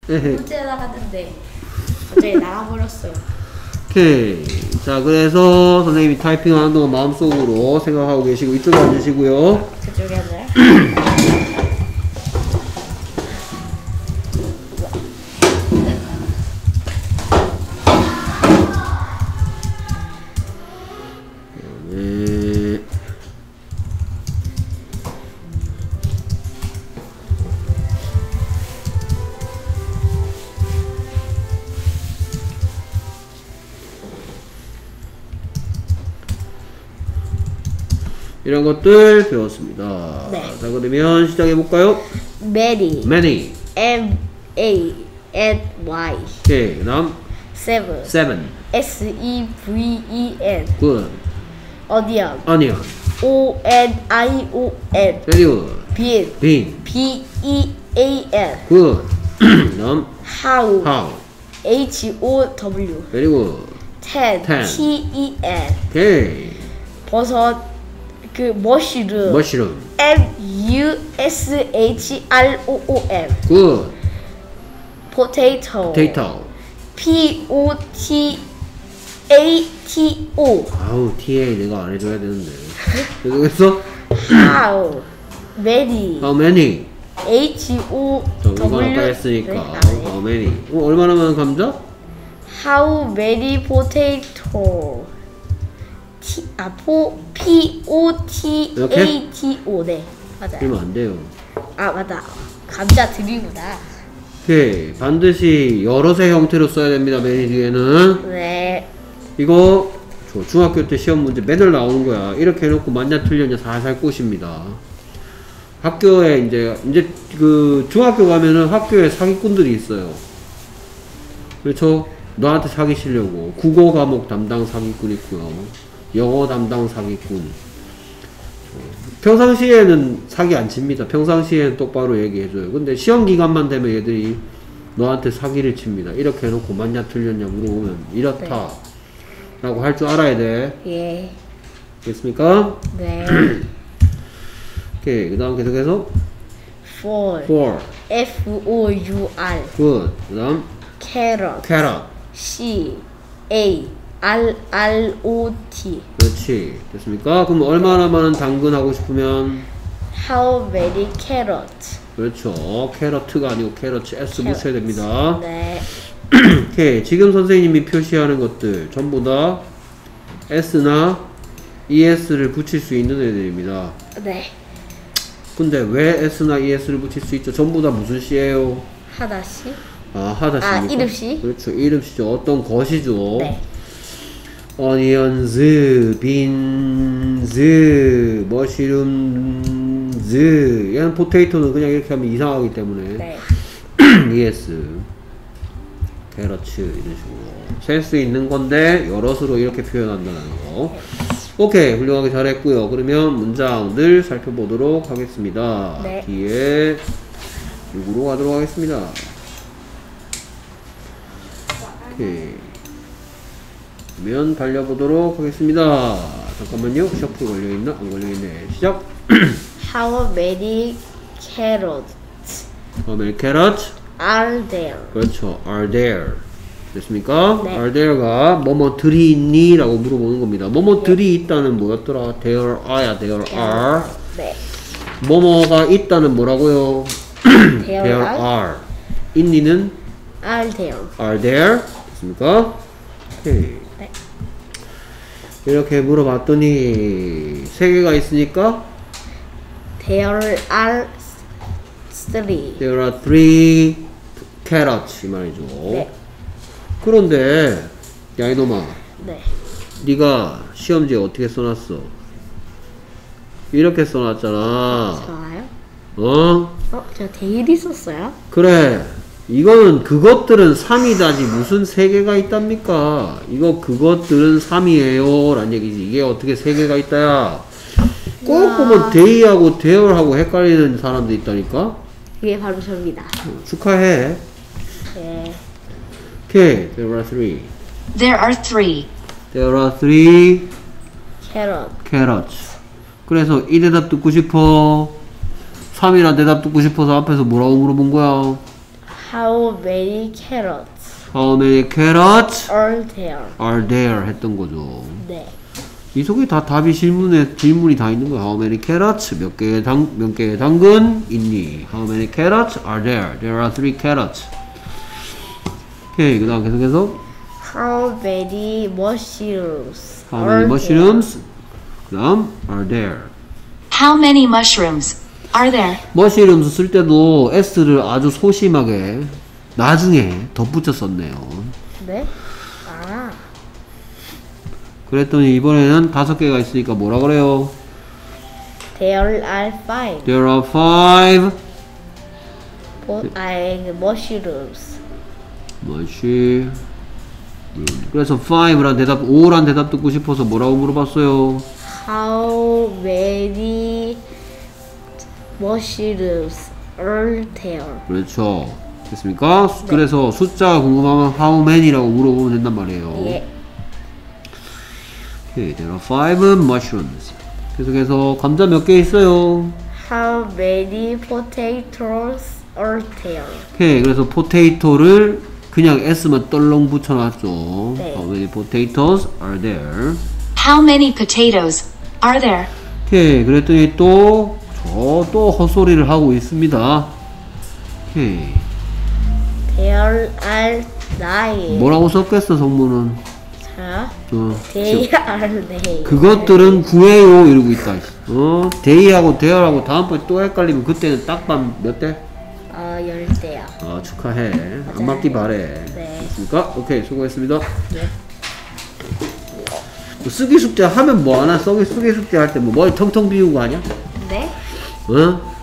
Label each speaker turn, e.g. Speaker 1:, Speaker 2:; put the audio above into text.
Speaker 1: 문제 나갔는데 갑자기 나가버렸어요.
Speaker 2: 오케이. 자, 그래서 선생님이 타이핑하는 동안 마음속으로 생각하고 계시고 이쪽에 앉으시고요.
Speaker 1: 저쪽에 앉아요?
Speaker 2: 네. 이런 것들 배웠습니다.
Speaker 1: 네.
Speaker 2: 자, 그러면 시작해볼까요?
Speaker 1: Many.
Speaker 2: Many.
Speaker 1: M-A-N-Y.
Speaker 2: 오케이. 그 다음
Speaker 1: Seven.
Speaker 2: seven.
Speaker 1: S-E-V-E-N.
Speaker 2: good.
Speaker 1: Onion.
Speaker 2: onion.
Speaker 1: O-N-I-O-N.
Speaker 2: very good.
Speaker 1: Bean.
Speaker 2: bean.
Speaker 1: B-E-A-N.
Speaker 2: good. 그 다음
Speaker 1: How.
Speaker 2: how.
Speaker 1: H-O-W.
Speaker 2: very good.
Speaker 1: Ten.
Speaker 2: Ten.
Speaker 1: T-E-N.
Speaker 2: 오케이.
Speaker 1: 버섯. 그 머쉬룸.
Speaker 2: mushroom.
Speaker 1: M-U-S-H-R-O-O-M.
Speaker 2: good.
Speaker 1: Potato.
Speaker 2: potato.
Speaker 1: P-O-T-A-T-O.
Speaker 2: 아우 TA 내가 안 해줘야 되는데. 그래서
Speaker 1: How many.
Speaker 2: how many.
Speaker 1: H-O-W.
Speaker 2: 저 이거 아까 했으니까 how many. 얼마나 많은 감자?
Speaker 1: How many potato. P-O-T-A-T-O. 네, 맞아요.
Speaker 2: 그러면 안 돼요.
Speaker 1: 아, 맞다. 감자들이구나.
Speaker 2: 오케이. 반드시 여럿의 형태로 써야 됩니다. many 뒤에는.
Speaker 1: 네.
Speaker 2: 이거 중학교 때 시험 문제 매달 나오는 거야. 이렇게 해놓고 맞냐 틀렸냐 살살 꼬십니다. 학교에 이제 그 중학교 가면은 학교에 사기꾼들이 있어요. 그렇죠? 너한테 사기치려고 국어 과목 담당 사기꾼 있고요. 영어 담당 사기꾼. 평상시에는 사기 안 칩니다. 평상시에는 똑바로 얘기해줘요. 근데 시험 기간만 되면 얘들이 너한테 사기를 칩니다. 이렇게 해놓고 맞냐 틀렸냐 물어보면 이렇다 라고 할 줄 알아야 돼.
Speaker 1: 예.
Speaker 2: 됐습니까?
Speaker 1: 네.
Speaker 2: 오케이. 그 다음 계속해서
Speaker 1: For.
Speaker 2: for.
Speaker 1: F-O-U-R.
Speaker 2: good. 그 다음
Speaker 1: Carrot.
Speaker 2: carrot.
Speaker 1: C-A-R-R-O-T.
Speaker 2: 그렇지. 됐습니까? 그럼 얼마나 많은 당근 하고 싶으면
Speaker 1: How many carrots?
Speaker 2: 그렇죠. 캐러트가 아니고 캐러츠 S 붙여야 됩니다.
Speaker 1: 네.
Speaker 2: 오케이. 지금 선생님이 표시하는 것들 전부 다 S나 ES를 붙일 수 있는 애들입니다.
Speaker 1: 네.
Speaker 2: 근데 왜 S나 ES를 붙일 수 있죠? 전부 다 무슨 시예요?
Speaker 1: 하다시?
Speaker 2: 아, 하다시입니까?
Speaker 1: 이름시?
Speaker 2: 그렇죠. 이름시죠. 어떤 것이죠.
Speaker 1: 네.
Speaker 2: 어니언즈, 빈즈, 머시룸즈. 얘는 포테이토는 그냥 이렇게 하면 이상하기 때문에.
Speaker 1: 네.
Speaker 2: ES. 캐러츠 이런 식으로 셀 수 있는 건데 여럿으로 이렇게 표현한다는 거. 오케이. 훌륭하게 잘했고요. 그러면 문장들 살펴보도록 하겠습니다.
Speaker 1: 네.
Speaker 2: 뒤에 6으로 가도록 하겠습니다. 오케이. 그러면 달려보도록 하겠습니다. 잠깐만요. 셔플 걸려있나? 안 걸려있네. 시작!
Speaker 1: How many carrots
Speaker 2: How many carrots
Speaker 1: are there?
Speaker 2: 그렇죠. are there. 됐습니까?
Speaker 1: 네.
Speaker 2: are there가 뭐뭐들이 있니? 라고 물어보는 겁니다. 뭐뭐들이 있다는 뭐였더라? there are야. there are.
Speaker 1: 네.
Speaker 2: 뭐뭐가 있다는 뭐라고요?
Speaker 1: There
Speaker 2: there
Speaker 1: are.
Speaker 2: are. 있니는
Speaker 1: Are there?
Speaker 2: are there. 됐습니까? 오케이.
Speaker 1: 네.
Speaker 2: 이렇게 물어봤더니 세 개가 있으니까
Speaker 1: There are three.
Speaker 2: there are three carrots 이 말이죠.
Speaker 1: 네.
Speaker 2: 그런데 야 이놈아,
Speaker 1: 네.
Speaker 2: 네가 시험지에 어떻게 써놨어? 이렇게 써놨잖아.
Speaker 1: 좋아요.
Speaker 2: 어?
Speaker 1: 제가 데일리 썼어요?
Speaker 2: 그래. 이거는 그것들은 3이다지 무슨 3개가 있답니까? 이거 그것들은 3이에요 라는 얘기지. 이게 어떻게 3개가 있다야. 꼭 보면 데이하고 데어하고 헷갈리는 사람도 있다니까.
Speaker 1: 그게 바로 저입니다.
Speaker 2: 축하해.
Speaker 1: 네.
Speaker 2: 오케이. There are three.
Speaker 3: There are three.
Speaker 2: There are three
Speaker 1: Carrot.
Speaker 2: carrots. 그래서 이 대답 듣고 싶어. 3이란 대답 듣고 싶어서 앞에서 뭐라고 물어본 거야?
Speaker 1: How many carrots
Speaker 2: How many carrots
Speaker 1: are there?
Speaker 2: are there 했던 거죠.
Speaker 1: 네.
Speaker 2: 이 속에 다 답이 질문이 다 있는 거야. How many carrots? 몇 개의 당근 있니? How many carrots are there? There are 3 carrots. 오케이, 그 다음 계속해서
Speaker 1: How many mushrooms
Speaker 2: How many mushrooms? 그 다음 are there.
Speaker 3: How many mushrooms are there?
Speaker 2: mushrooms 쓸 때도 s를 아주 소심하게 나중에 덧붙여 썼네요.
Speaker 1: 네? 아,
Speaker 2: 그랬더니 이번에는 5개가 있으니까 뭐라 그래요?
Speaker 1: there are 5
Speaker 2: There are 5
Speaker 1: mushrooms.
Speaker 2: mushroom. 그래서 5란 대답, 5란 대답 듣고 싶어서 뭐라고 물어봤어요?
Speaker 1: How many mushrooms are there?
Speaker 2: 그렇죠. 됐습니까? 그래서 숫자가 궁금하면 how many라고 물어보면 된단 말이에요.
Speaker 1: 예.
Speaker 2: Okay, there are 5 mushrooms. 계속해서 감자 몇 개 있어요?
Speaker 1: How many potatoes are there?
Speaker 2: 오케이, 그래서 potato를 그냥 s만 떨렁 붙여놨죠.
Speaker 1: 네.
Speaker 2: How many potatoes are there?
Speaker 3: How many potatoes are there?
Speaker 2: 오케이, 그랬더니 또 헛소리를 하고 있습니다. 오케이.
Speaker 1: There are 9.
Speaker 2: 뭐라고 썼겠어, 성문은?
Speaker 1: 자,
Speaker 2: 어,
Speaker 1: they are 9.
Speaker 2: 그것들은 구해요 이러고 있다. 데이하고 데어하고 다음번에 또 헷갈리면 그때는 딱밤 몇 대?
Speaker 1: 10대야.
Speaker 2: 축하해. 안 맞기 바래.
Speaker 1: 네.
Speaker 2: 됐습니까? 오케이, 수고했습니다.
Speaker 1: 네.
Speaker 2: 쓰기 숙제 하면 뭐 하나? 쓰기 숙제 할 때 뭐 머리 텅텅 비우고 하냐?
Speaker 1: 네?
Speaker 2: 어?